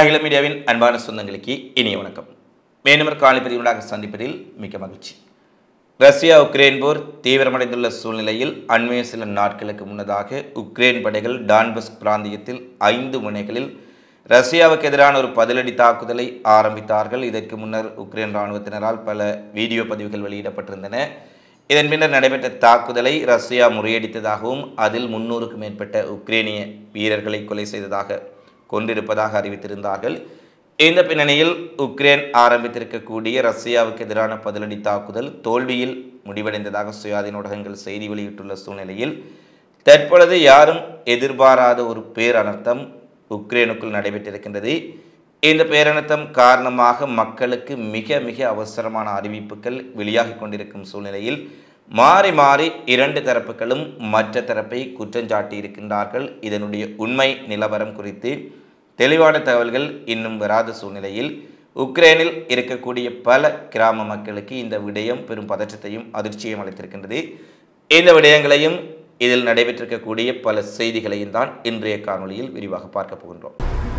அகிலம் மீடியாவின் அன்பான சொந்தங்களுக்கு இனிய வணக்கம். மேனுமர் காலைப்பதிவுகளாக சந்திப்பதில் மிக்க மகிழ்ச்சி. ரஷ்யா உக்ரைன் போர் தீவிரமடைந்துள்ள சூழ்நிலையில் அண்மைய சில நாட்களுக்கு முன்னதாக உக்ரைன் படைகள் டான்பஸ் பிராந்தியத்தில் 5 முனைகளில் ரஷ்யாவுக்கு எதிரான ஒரு பதிலடி தாக்குதலை ஆரம்பித்தார்கள். இதற்கு முன்னர் உக்ரைன் இராணுவத்தினரால் பல வீடியோ பதிவுகள் வெளியிடப்பட்டிருந்தன. இதன் பின்னர் நடைபெற்ற தாக்குதலை ரஷ்யா முறியடித்ததாகவும் அதில் 300க்கும் மேற்பட்ட உக்ரைனிய வீரர்களை கொலை செய்ததாக கொண்டிருப்பதாக அறிவித்திருந்தார்கள். இந்த பின்னணியில் உக்ரைன் ஆரம்பித்திருக்கக்கூடிய ரஷ்யாவுக்கு எதிரான பதிலடி தாக்குதல் தோல்வியில் முடிவடைந்ததாக சுயாதீன ஊடகங்கள் செய்தி வெளியிட்டுள்ள சூழ்நிலையில் தற்பொழுது யாரும் எதிர்பாராத ஒரு பேரனர்த்தம் உக்ரைனுக்குள் நடைபெற்றிருக்கின்றது. இந்த பேரனர்த்தம் காரணமாக மக்களுக்கு மிக மிக அவசரமான அறிவிப்புகள் வெளியாகி கொண்டிருக்கும் சூழ்நிலையில் மாறி மாறி 2 தரப்புகளும் மற்ற தரப்பை குற்றஞ்சாட்டி இருக்கின்றார்கள். இதனுடைய உண்மை நிலவரம் குறித்து தெளிவான தகவல்கள் இன்னும் வராத சூழ்நிலையில் உக்ரைனில் இருக்கக்கூடிய பல கிராம மக்களுக்கு இந்த விடயம் பெரும் பதற்றத்தையும் அதிர்ச்சியையும் அளித்திருக்கின்றது. இந்த விடயங்களையும் இதில் நடைபெற்றிருக்கக்கூடிய பல செய்திகளையும் தான் இன்றைய காணொளியில் விரிவாக பார்க்க போகின்றோம்.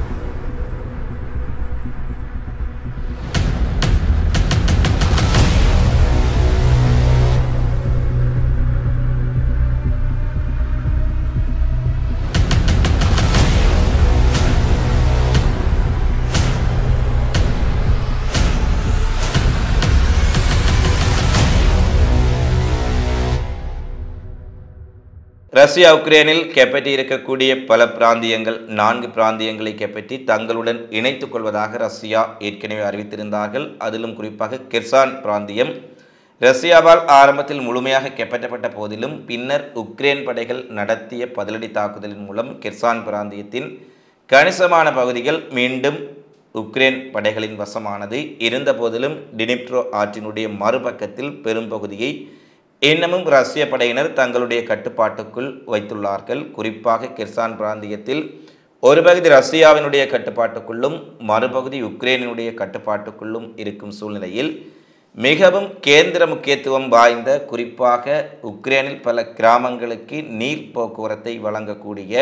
ரஷ்யா உக்ரைனில் கைப்பற்றி இருக்கக்கூடிய பல பிராந்தியங்கள் 4 பிராந்தியங்களை கைப்பற்றி தங்களுடன் இணைத்துக் கொள்வதாக ரஷ்யா ஏற்கனவே அறிவித்திருந்தார்கள். அதிலும் குறிப்பாக கெர்சான் பிராந்தியம் ரஷ்யாவால் ஆரம்பத்தில் முழுமையாக கைப்பற்றப்பட்ட போதிலும் பின்னர் உக்ரைன் படைகள் நடத்திய பதிலடி தாக்குதலின் மூலம் கெர்சான் பிராந்தியத்தின் கணிசமான பகுதிகள் மீண்டும் உக்ரைன் படைகளின் வசமானது. இருந்த போதிலும் டினிப்ரோ ஆற்றினுடைய மறுபக்கத்தில் பெரும்பகுதியை இன்னமும் ரஷ்ய படையினர் தங்களுடைய கட்டுப்பாட்டுக்குள் வைத்துள்ளார்கள். குறிப்பாக கெர்சான் பிராந்தியத்தில் ஒரு பகுதி ரஷ்யாவினுடைய கட்டுப்பாட்டுக்குள்ளும் மறுபகுதி உக்ரைனினுடைய கட்டுப்பாட்டுக்குள்ளும் இருக்கும் சூழ்நிலையில் மிகவும் கேந்திர முக்கியத்துவம் வாய்ந்த குறிப்பாக உக்ரைனில் பல கிராமங்களுக்கு நீர் போக்குவரத்தை வழங்கக்கூடிய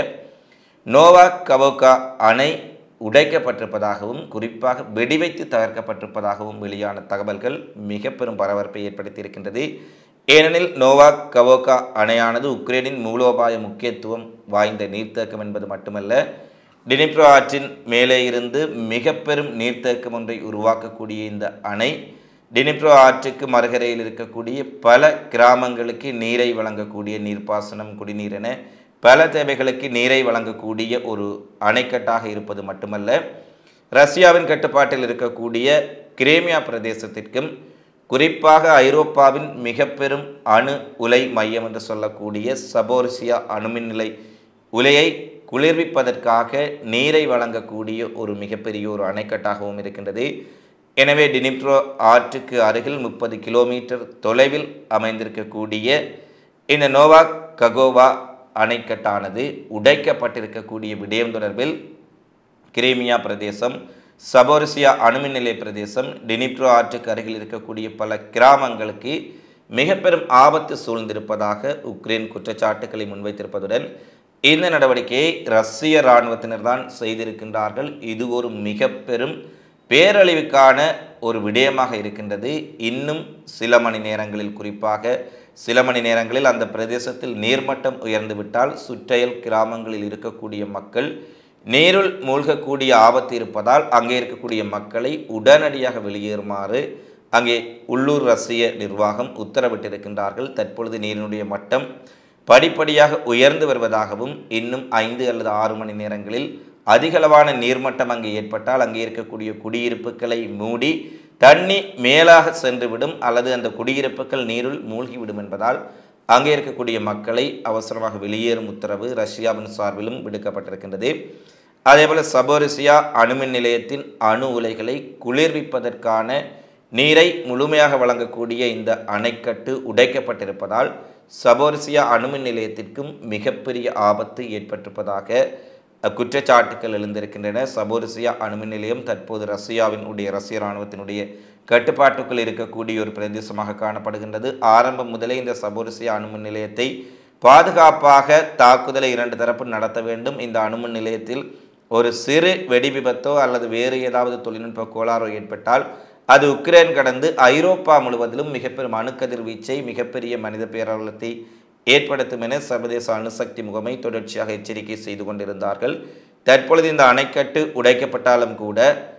நோவாகவோகா அணை உடைக்கப்பட்டிருப்பதாகவும் குறிப்பாக வெடிவைத்து தகர்க்கப்பட்டிருப்பதாகவும் வெளியான தகவல்கள் மிக பெரும் பரபரப்பை ஏற்படுத்தி இருக்கின்றது. ஏனெனில் நோவாகவோகா அணையானது உக்ரைனின் மூலோபாய முக்கியத்துவம் வாய்ந்த நீர்த்தேக்கம் என்பது மட்டுமல்ல, டினிப்ரோ ஆற்றின் மேலே இருந்து மிக பெரும் நீர்த்தேக்கம் ஒன்றை உருவாக்கக்கூடிய இந்த அணை டினிப்ரோ ஆற்றுக்கு மறுகரையில் இருக்கக்கூடிய பல கிராமங்களுக்கு நீரை வழங்கக்கூடிய நீர்ப்பாசனம், குடிநீர் என பல தேவைகளுக்கு நீரை வழங்கக்கூடிய ஒரு அணைக்கட்டாக இருப்பது மட்டுமல்ல, ரஷ்யாவின் கட்டுப்பாட்டில் இருக்கக்கூடிய கிரீமியா பிரதேசத்திற்கும் குறிப்பாக ஐரோப்பாவின் மிக பெரும் அணு உலை மையம் என்று சொல்லக்கூடிய சபோரிசியா அணுமின் நிலை உலையை குளிர்விப்பதற்காக நீரை வழங்கக்கூடிய ஒரு மிகப்பெரிய ஒரு அணைக்கட்டாகவும் இருக்கின்றது. எனவே டினிப்ரோ ஆற்றுக்கு அருகில் 30 கிலோமீட்டர் தொலைவில் அமைந்திருக்கக்கூடிய இந்த நோவாகவோகா அணைக்கட்டானது உடைக்கப்பட்டிருக்கக்கூடிய விடயம் தொடர்பில் கிரீமியா பிரதேசம், சபோரிசியா அணுமின் நிலைய பிரதேசம், டினிப்ரோ ஆற்றுக்கு அருகில் இருக்கக்கூடிய பல கிராமங்களுக்கு மிக பெரும் ஆபத்து சூழ்ந்திருப்பதாக உக்ரைன் குற்றச்சாட்டுக்களை முன்வைத்திருப்பதுடன் இந்த நடவடிக்கையை ரஷ்ய இராணுவத்தினர் தான் செய்திருக்கின்றார்கள். இது ஒரு மிக பெரும் பேரழிவுக்கான ஒரு விடயமாக இருக்கின்றது. இன்னும் சில மணி நேரங்களில் குறிப்பாக சில மணி நேரங்களில் அந்த பிரதேசத்தில் நீர்மட்டம் உயர்ந்துவிட்டால் சுற்றையல் கிராமங்களில் இருக்கக்கூடிய மக்கள் நீருள் மூழ்கக்கூடிய ஆபத்து இருப்பதால் அங்கே இருக்கக்கூடிய மக்களை உடனடியாக வெளியேறுமாறு அங்கே உள்ளூர் ரஷ்ய நிர்வாகம் உத்தரவிட்டிருக்கின்றார்கள். தற்பொழுது நீரினுடைய மட்டம் படிப்படியாக உயர்ந்து வருவதாகவும் இன்னும் 5 அல்லது 6 மணி நேரங்களில் அதிகளவான நீர்மட்டம் அங்கே ஏற்பட்டால் அங்கே இருக்கக்கூடிய குடியிருப்புகளை மூடி தண்ணி மேலாக சென்றுவிடும் அல்லது அந்த குடியிருப்புகள் நீருள் மூழ்கிவிடும் என்பதால் அங்கே இருக்கக்கூடிய மக்களை அவசரமாக வெளியேறும் உத்தரவு ரஷ்யாவின் சார்பிலும் விடுக்கப்பட்டிருக்கின்றது. அதேபோல் சபோரிசியா அணுமின் நிலையத்தின் அணு உலைகளை குளிர்விப்பதற்கான நீரை முழுமையாக வழங்கக்கூடிய இந்த அணைக்கட்டு உடைக்கப்பட்டிருப்பதால் சபோரிசியா அணுமின் நிலையத்திற்கும் மிகப்பெரிய ஆபத்து ஏற்பட்டிருப்பதாக குற்றச்சாட்டுக்கள் எழுந்திருக்கின்றன. சபோரிசியா அணுமின் நிலையம் தற்போது ரஷ்ய இராணுவத்தினுடைய கட்டுப்பாட்டுக்குள் இருக்கக்கூடிய ஒரு பிரதேசமாக காணப்படுகின்றது. ஆரம்பம் முதலே இந்த சபோரிசியா அணுமின் நிலையத்தை பாதுகாப்பாக தாக்குதலை 2 தரப்பு நடத்த வேண்டும். இந்த அணுமின் நிலையத்தில் ஒரு சிறு வெடி விபத்தோ அல்லது வேறு ஏதாவது தொழில்நுட்ப கோளாறோ ஏற்பட்டால் அது உக்ரைன் கடந்து ஐரோப்பா முழுவதிலும் மிகப்பெரும் அணுக்கதிர்வீச்சை மிகப்பெரிய மனித பேரவலத்தை ஏற்படுத்தும் என சர்வதேச அணுசக்தி முகமை தொடர்ச்சியாக எச்சரிக்கை செய்து கொண்டிருந்தார்கள். தற்பொழுது இந்த அணைக்கட்டு உடைக்கப்பட்டாலும் கூட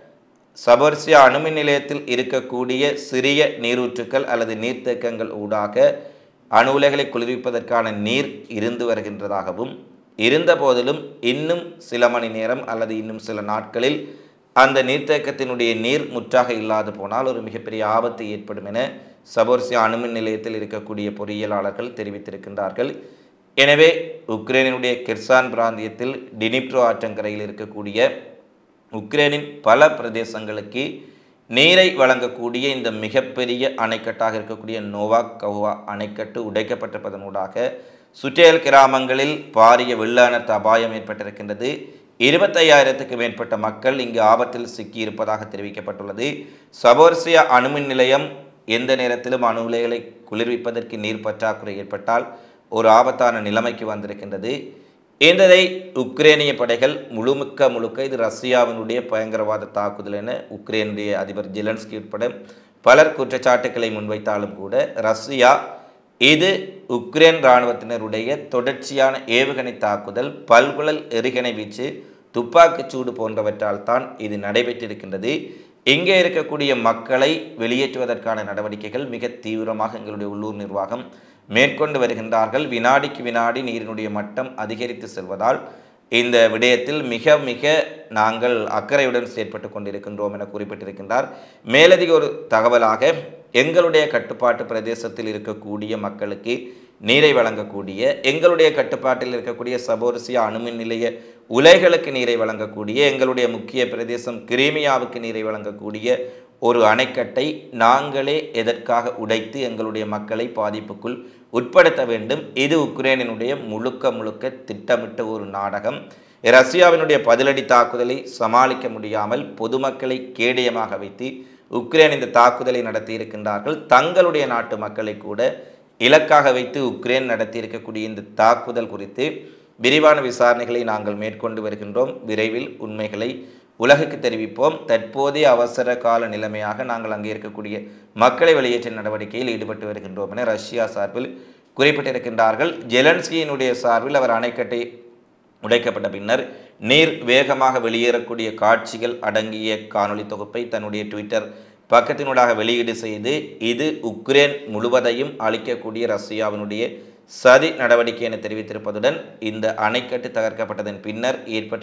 சபோர்சியா அணுமின் நிலையத்தில் இருக்கக்கூடிய சிறிய நீரூற்றுக்கள் அல்லது நீர்த்தேக்கங்கள் ஊடாக அணு உலைகளை குளிர்விப்பதற்கான நீர் இருந்து வருகின்றதாகவும் இருந்த போதிலும் இன்னும் சில மணி நேரம் அல்லது இன்னும் சில நாட்களில் அந்த நீர்த்தேக்கத்தினுடைய நீர் முற்றாக இல்லாது போனால் ஒரு மிகப்பெரிய ஆபத்து ஏற்படும் என சபோர்சியா அணுமின் நிலையத்தில் இருக்கக்கூடிய பொறியியலாளர்கள் தெரிவித்திருக்கின்றார்கள். எனவே உக்ரைனுடைய கெர்சான் பிராந்தியத்தில் டினிப்ரோ ஆற்றங்கரையில் இருக்கக்கூடிய உக்ரைனின் பல பிரதேசங்களுக்கு நீரை வழங்கக்கூடிய இந்த மிகப்பெரிய அணைக்கட்டாக இருக்கக்கூடிய நோவாக்கோவா அணைக்கட்டு உடைக்கப்பட்டிருப்பதனூடாக சுற்றேல் கிராமங்களில் பாரிய வெள்ள அனர்த்த அபாயம் ஏற்பட்டிருக்கின்றது. 25,000க்கு மேற்பட்ட மக்கள் இங்கு ஆபத்தில் சிக்கியிருப்பதாக தெரிவிக்கப்பட்டுள்ளது. சபோர்சியா அணுமின் நிலையம் எந்த நேரத்திலும் அணு உலைகளை குளிர்விப்பதற்கு நீர் பற்றாக்குறை ஏற்பட்டால் ஒரு ஆபத்தான நிலைமைக்கு வந்திருக்கின்றது. இதை உக்ரைனிய படைகள் முழுக்க இது ரஷ்யாவினுடைய பயங்கரவாத தாக்குதல் என உக்ரைனுடைய அதிபர் ஜெலன்ஸ்கி உட்பட பலர் குற்றச்சாட்டுக்களை முன்வைத்தாலும் கூட ரஷ்யா இது உக்ரைன் இராணுவத்தினருடைய தொடர்ச்சியான ஏவுகணை தாக்குதல், பல்குழல் எறிகணை வீச்சு, துப்பாக்கிச்சூடு போன்றவற்றால் தான் இது நடைபெற்றிருக்கின்றது. இங்கே இருக்கக்கூடிய மக்களை வெளியேற்றுவதற்கான நடவடிக்கைகள் மிக தீவிரமாக எங்களுடைய உள்ளூர் நிர்வாகம் மேற்கொண்டு வருகின்றார்கள். வினாடிக்கு வினாடி நீரினுடைய மட்டம் அதிகரித்து செல்வதால் இந்த விடயத்தில் மிக நாங்கள் அக்கறையுடன் செயற்பட்டு கொண்டிருக்கின்றோம் என குறிப்பிட்டிருக்கின்றார். மேலதிக ஒரு தகவலாக எங்களுடைய கட்டுப்பாட்டு பிரதேசத்தில் இருக்கக்கூடிய மக்களுக்கு நீரை வழங்கக்கூடிய, எங்களுடைய கட்டுப்பாட்டில் இருக்கக்கூடிய சபோர்சியா அணுமின் நிலைய உலைகளுக்கு நீரை வழங்கக்கூடிய, எங்களுடைய முக்கிய பிரதேசம் கிரீமியாவுக்கு நீரை வழங்கக்கூடிய ஒரு அணைக்கட்டை நாங்களே எதற்காக உடைத்து எங்களுடைய மக்களை பாதிப்புக்குள் உட்படுத்த வேண்டும்? இது உக்ரைனினுடைய முழுக்க திட்டமிட்ட ஒரு நாடகம். ரஷ்யாவினுடைய பதிலடி தாக்குதலை சமாளிக்க முடியாமல் பொதுமக்களை கேடயமாக வைத்து உக்ரைன் இந்த தாக்குதலை நடத்தி இருக்கின்றார்கள். தங்களுடைய நாட்டு மக்களை கூட இலக்காக வைத்து உக்ரைன் நடத்தி இருக்கக்கூடிய இந்த தாக்குதல் குறித்து விரிவான விசாரணைகளை நாங்கள் மேற்கொண்டு வருகின்றோம். விரைவில் உண்மைகளை உலகுக்கு தெரிவிப்போம். தற்போதைய அவசர கால நிலைமையாக நாங்கள் அங்கே இருக்கக்கூடிய மக்களை வெளியேற்றும் நடவடிக்கையில் ஈடுபட்டு வருகின்றோம் என ரஷ்யா சார்பில் குறிப்பிட்டிருக்கின்றார்கள். ஜெலன்ஸ்கியினுடைய சார்பில் அவர் அணைக்கட்டை உடைக்கப்பட்ட பின்னர் நீர் வேகமாக வெளியேறக்கூடிய காட்சிகள் அடங்கிய காணொளி தொகுப்பை தன்னுடைய ட்விட்டர் பக்கத்தினூடாக வெளியீடு செய்து இது உக்ரைன் முழுவதையும் அளிக்கக்கூடிய ரஷ்யாவினுடைய சதி நடவடிக்கை என தெரிவித்திருப்பதுடன் இந்த அணைக்கட்டு தகர்க்கப்பட்டதன் பின்னர்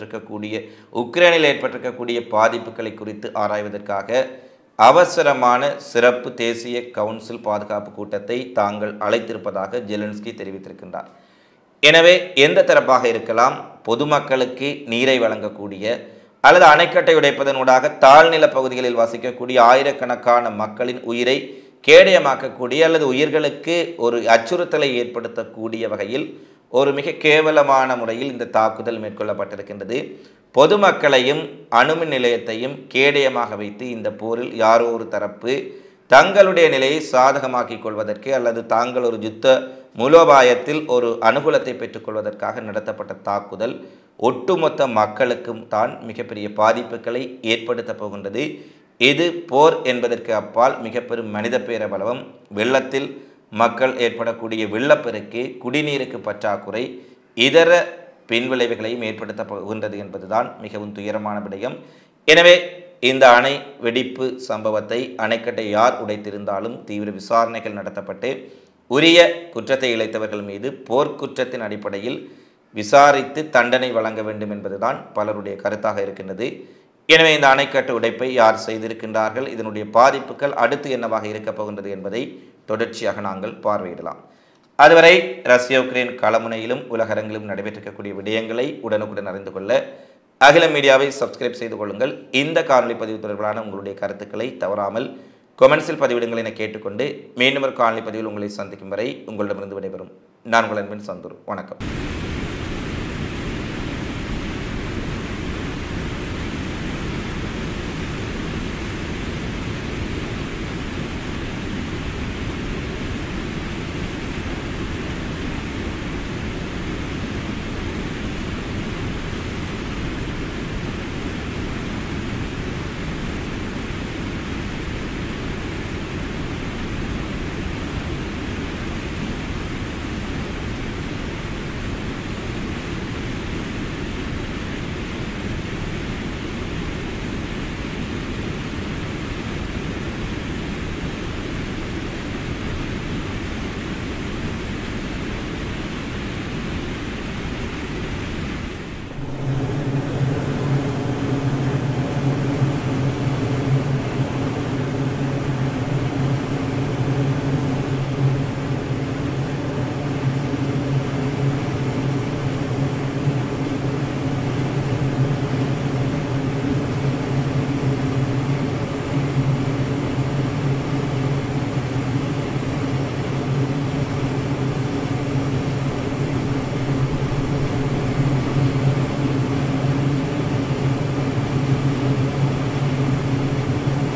உக்ரைனில் ஏற்பட்டிருக்கக்கூடிய பாதிப்புகளை குறித்து ஆராய்வதற்காக அவசரமான சிறப்பு தேசிய கவுன்சில் பாதுகாப்பு கூட்டத்தை தாங்கள் அழைத்திருப்பதாக ஜெலன்ஸ்கி தெரிவித்திருக்கின்றார். எனவே எந்த தரப்பாக இருக்கலாம், பொதுமக்களுக்கு நீரை வழங்கக்கூடிய அல்லது அணைக்கட்டை உடைப்பதனூடாக தாழ்நில பகுதிகளில் வசிக்கக்கூடிய ஆயிரக்கணக்கான மக்களின் உயிரை கேடயமாக்கக்கூடிய அல்லது உயிர்களுக்கு ஒரு அச்சுறுத்தலை ஏற்படுத்தக்கூடிய வகையில் ஒரு மிக கேவலமான முறையில் இந்த தாக்குதல் மேற்கொள்ளப்பட்டிருக்கின்றது. பொதுமக்களையும் அணுமின் நிலையத்தையும் கேடயமாக வைத்து இந்த போரில் யாரோ ஒரு தரப்பு தங்களுடைய நிலையை சாதகமாக்கிக் கொள்வதற்கு அல்லது தாங்கள் ஒரு யுத்த மூலோபாயத்தில் ஒரு அனுகூலத்தை பெற்றுக்கொள்வதற்காக நடத்தப்பட்ட தாக்குதல் ஒட்டுமொத்த மக்களுக்கும் தான் மிகப்பெரிய பாதிப்புகளை ஏற்படுத்த போகின்றது. இது போர் என்பதற்கு அப்பால் மிக பெரும் மனித பேரபலம், வெள்ளத்தில் மக்கள் ஏற்படக்கூடிய வெள்ளப்பெருக்கு, குடிநீருக்கு பற்றாக்குறை, இதர பின்விளைவுகளையும் ஏற்படுத்த போகின்றது என்பதுதான் மிகவும் துயரமான விடயம். எனவே இந்த அணை வெடிப்பு சம்பவத்தை அணைக்கட்டை யார் உடைத்திருந்தாலும் தீவிர விசாரணைகள் நடத்தப்பட்டு உரிய குற்றத்தை இழைத்தவர்கள் மீது போர்க்குற்றத்தின் அடிப்படையில் விசாரித்து தண்டனை வழங்க வேண்டும் என்பதுதான் பலருடைய கருத்தாக இருக்கின்றது. எனவே இந்த அணைக்கட்டு உடைப்பை யார் செய்திருக்கின்றார்கள், இதனுடைய பாதிப்புகள் அடுத்து என்னவாக இருக்கப் போகின்றது என்பதை தொடர்ச்சியாக நாங்கள் பார்வையிடலாம். அதுவரை ரஷ்யா உக்ரைன் களமுனையிலும் உலகரங்கிலும் நடைபெற்றிருக்கக்கூடிய விடயங்களை உடனுக்குடன் அறிந்து கொள்ள அகிலம் மீடியாவை சப்ஸ்கிரைப் செய்து கொள்ளுங்கள். இந்த காணொலி பதிவு தொடர்பான உங்களுடைய கருத்துக்களை தவறாமல் கொமெண்ட்ஸில் பதிவிடுங்கள் என கேட்டுக்கொண்டு மீண்டும் ஒரு காணொலி பதிவில் உங்களை சந்திக்கும் வரை உங்களிடமிருந்து விடைபெறும் நான் உங்கள் அன்பின் சந்துரு. வணக்கம்.